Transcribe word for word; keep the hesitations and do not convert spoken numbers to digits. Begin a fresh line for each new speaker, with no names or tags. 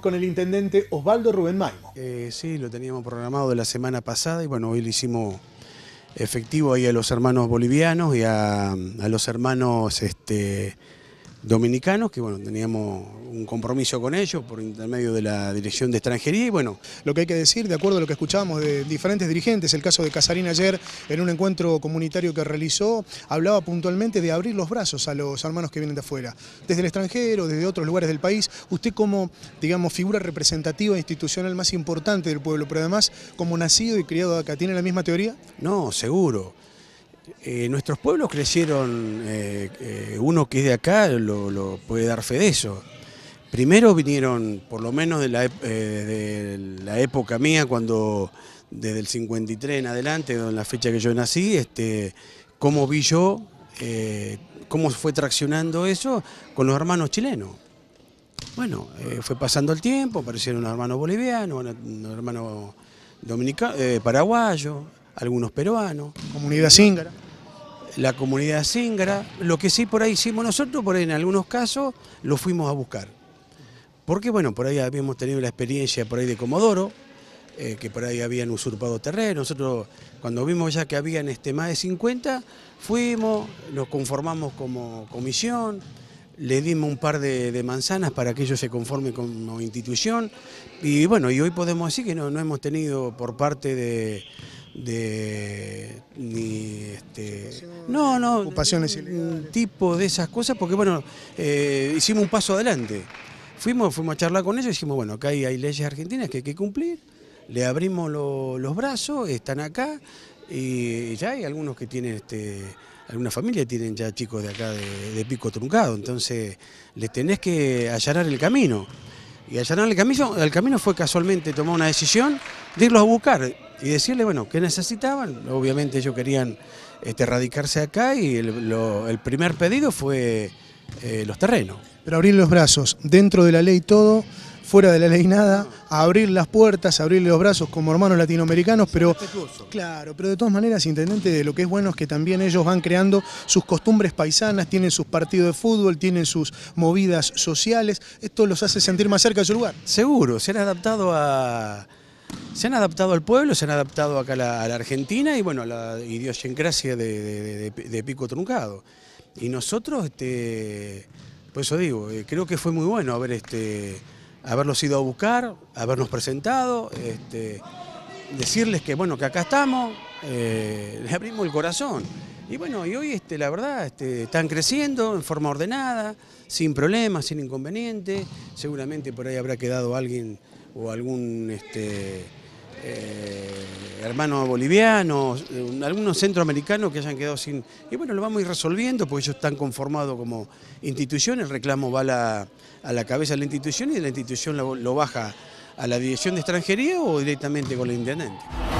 con el intendente Osvaldo Rubén Maimo.
Eh, sí, lo teníamos programado de la semana pasada y bueno, hoy le hicimos efectivo ahí a los hermanos bolivianos y a, a los hermanos este, dominicanos, que bueno, teníamos un compromiso con ellos por intermedio de la Dirección de Extranjería y bueno.
Lo que hay que decir, de acuerdo a lo que escuchábamos de diferentes dirigentes, el caso de Casarín ayer en un encuentro comunitario que realizó, hablaba puntualmente de abrir los brazos a los hermanos que vienen de afuera, desde el extranjero, desde otros lugares del país. Usted como, digamos, figura representativa e institucional más importante del pueblo, pero además como nacido y criado acá, ¿tiene la misma teoría?
No, seguro. Eh, nuestros pueblos crecieron, eh, eh, uno que es de acá lo, lo puede dar fe de eso. Primero vinieron, por lo menos de la, eh, de la época mía, cuando desde el cincuenta y tres en adelante, en la fecha que yo nací, este, cómo vi yo, eh, cómo fue traccionando eso con los hermanos chilenos. Bueno, eh, fue pasando el tiempo, aparecieron unos hermanos bolivianos, unos hermanos dominicanos, eh, paraguayos, algunos peruanos.
Comunidad zíngara.
La comunidad zíngara. Lo que sí por ahí hicimos nosotros, por ahí en algunos casos, lo fuimos a buscar. Porque bueno, por ahí habíamos tenido la experiencia por ahí de Comodoro, eh, que por ahí habían usurpado terreno. Nosotros cuando vimos ya que habían este, más de cincuenta, fuimos, nos conformamos como comisión, le dimos un par de, de manzanas para que ellos se conformen como institución. Y bueno, y hoy podemos decir que no, no hemos tenido por parte de... de ni este no no
ocupaciones ilegales,
tipo de esas cosas, porque bueno, eh, hicimos un paso adelante, fuimos fuimos a charlar con ellos y dijimos bueno, acá hay, hay leyes argentinas que hay que cumplir, le abrimos lo, los brazos, están acá y ya hay algunos que tienen este algunas familias tienen ya chicos de acá de, de pico truncado, entonces les tenés que allanar el camino. Y allanar el camino, el camino fue casualmente tomar una decisión de irlos a buscar y decirle, bueno, ¿qué necesitaban? Obviamente ellos querían este, radicarse acá y el, lo, el primer pedido fue eh, los terrenos.
Pero abrir los brazos, dentro de la ley todo, fuera de la ley nada, a abrir las puertas, a abrirle los brazos como hermanos latinoamericanos, pero claro, pero de todas maneras, intendente, lo que es bueno es que también ellos van creando sus costumbres paisanas, tienen sus partidos de fútbol, tienen sus movidas sociales, esto los hace sentir más cerca de su lugar.
Seguro, se han adaptado a... Se han adaptado al pueblo, se han adaptado acá a la, a la Argentina y bueno, a la idiosincrasia de, de, de, de pico truncado. Y nosotros, este, por eso digo, eh, creo que fue muy bueno haber, este, haberlos ido a buscar, habernos presentado, este, decirles que bueno, que acá estamos, eh, les abrimos el corazón. Y bueno, y hoy este, la verdad este, están creciendo en forma ordenada, sin problemas, sin inconvenientes. Seguramente por ahí habrá quedado alguien o algún este, eh, hermano boliviano, algunos centroamericanos que hayan quedado sin... Y bueno, lo vamos a ir resolviendo porque ellos están conformados como institución, el reclamo va a la, a la cabeza de la institución y de la institución lo, lo baja a la Dirección de Extranjería o directamente con el intendente.